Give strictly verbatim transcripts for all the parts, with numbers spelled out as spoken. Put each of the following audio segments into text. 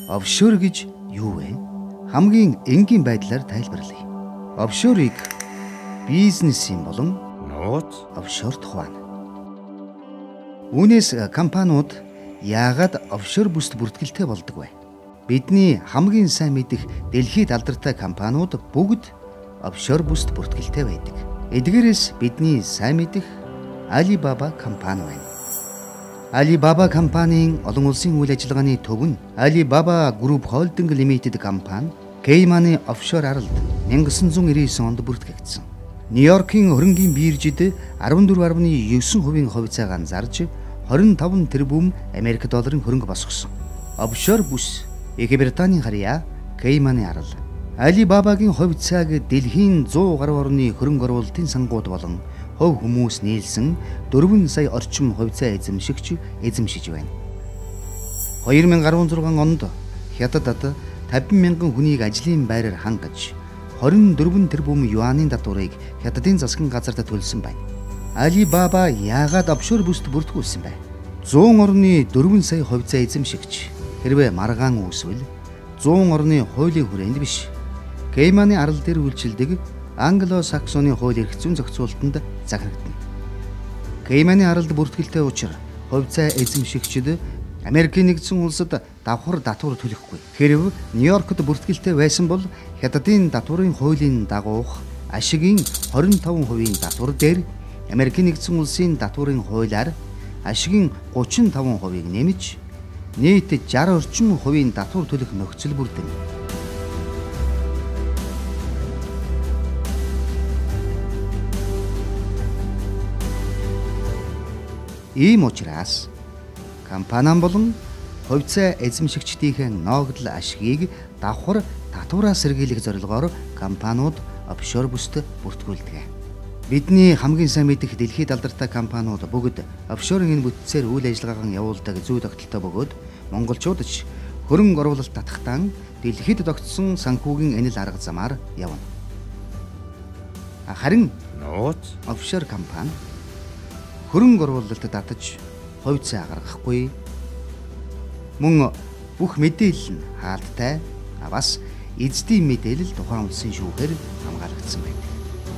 Офшор гэж юу вэ? Хамгийн энгийн байдлаар тайлбарлая. Офшорыг бизнесийн болон нууц офшорт хуваана. Үүнээс компаниуд яагаад офшор бүсд бүртгэлтэй болдог вэ? Бидний хамгийн сайн мэдих дэлхийд алдартай компаниуд бүгд офшор бүсд бүртгэлтэй байдаг. Эдгээрээс бидний сайн мэдих Alibaba компани байна. Alibaba компанийн олон улсын үйл ажиллагааны төв нь Alibaba Group Holding Limited компани Кэйманы офшор аралд 천구 девяносто девять онд бүртгэгдсэн. Нью-Йоркийн хөрөнгийн биржид арван дөрвөн гаруй девять хувийн хувьцааг анзаарж двадцать пять тэрбум Америк долларын хөрөнгө босгосон. Офшор бүс Их Британийн харьяа Кэйманы арал. Alibaba-гийн хувьцааг дэлхийн сто гаруй орны хөрөнгө оруулалтын сангууд болон хувь хүмүүс нийлсэн дөрвөн сая орчим хувьцаа эзэмшигч эзэмшиж байна. две тысячи десять онд Хятадд пятьдесят мянган хүнийг ажлын байраар хангаж двадцать четыре тэрбум юаний татварыг Хятадын засгийн газарт төлсөн байна. Alibaba яагаад офшор бүсд бүртгүүлсэн бэ? сто орны дөрвөн сая хувьцаа эзэмшигч хэрвээ маргаан үүсвэл сто орны хуулийн хүрээнд биш. Кэйманы арал дээр үйлчилдэг Англо-Саксоны хууль эрх зүйн зохицуулалтанд захирагдана. Кэйманы аралд бүртгэлтэй учраас хувьцаа эзэмшигчид Америкийн нэгдсэн улсад давхар татвар төлөхгүй. Хэрв Нью-Йоркд бүртгэлтэй байсан бол Хятадын татварын хуулийн дагуух ашигын двадцать пять хувийн татвар дээр Америкийн нэгдсэн улсын татварын хуулиар ашигын тридцать пять хувийг нэмж нийт шестьдесят орчим хувийн татвар төлөх нөхцөл бүрдэнэ. Ийм учраас компани болон хувьцаа эзэмшигчдийн ноогдол ашгийг давхар татвараас сэргийлэх зорилгоор компаниуд офшор бүсд бүртгүүлдэг. Бидний хамгийн сайн мэдих дэлхийд алдартай компаниуд бүгд офшорын энэ бүтцээр үйл ажиллагаагаа явуулдаг зүй тогтолтой бөгөөд монголчууд ч хөрөнгө оруулалт татахтаа дэлхийд тогтсон санхүүгийн энэл арга замаар явна. Харин нууц офшор компани хөрөнгө оруулалтад татаж хувьцаа гаргахгүй. Мөн бүх мэдээлэл нь хаалттай, бас эзэдийн мэдээлэл тухайн улсын шүүхээр хамгаалагдсан байдаг.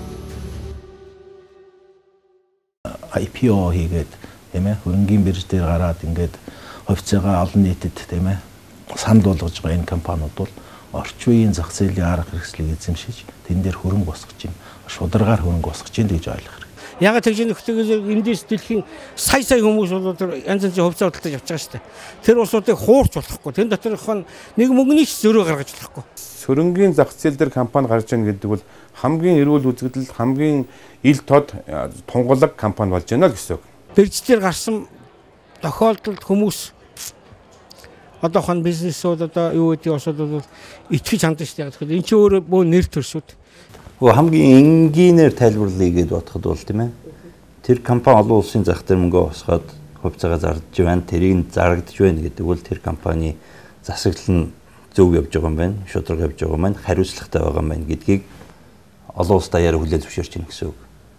ай пи о хийгээд тийм ээ хөрөнгийн бирж дээр гараад ингээд хувьцаагаа олон нийтэд тийм ээ санал болгож байгаа энэ компаниуд бол орчин үеийн зах зээлийн арга хэрэгслийг эзэмшиж тэн дээр хөрөнгө босгож байна. Шударгаар хөрөнгө босгож байна гэж ойлгох хэрэгтэй. Ягаад тэгж нөхцөлөөр эндээс дэлхийн сая сая хүмүүс бол янз янзын хувьцаа худалдаж явж байгаа шүү дээ. Тэр улсуудыг хуурч болохгүй. Тэн доторх нь нэг мөнгөний ч зөрөө гаргаж болохгүй. Хөрөнгийн зах зээл дээр компани гарч ийн гэдэг бол хамгийн эрүүл үзэгдэл, хамгийн ил тод тунгалаг компани болж байна л гэсэн үг. Бирждээр гарсан тохиолдолд хүмүүс одоохон бизнесүүд одоо юу гэдэг осод бол итгэж хандсан шүү дээ. Тэгэхээр эн чинь өөрөө бөө нэр төрсүүд. Хамгийн энгийнээр тайлбарлая гэж бодоход бол тийм ээ. Тэр компани олон улсын зах дээр мөнгө босгоод хувьцаагаа зардж байна, тэрийг зарагдж байна гэдэг бол тэр компани засаглал нь зөв явж байгаа юм байна, шударга явж байгаа юм байна, хариуцлагатай байгаа юм байна гэдгийг олон улс даяар хүлээн зөвшөөрч байна гэсэн үг.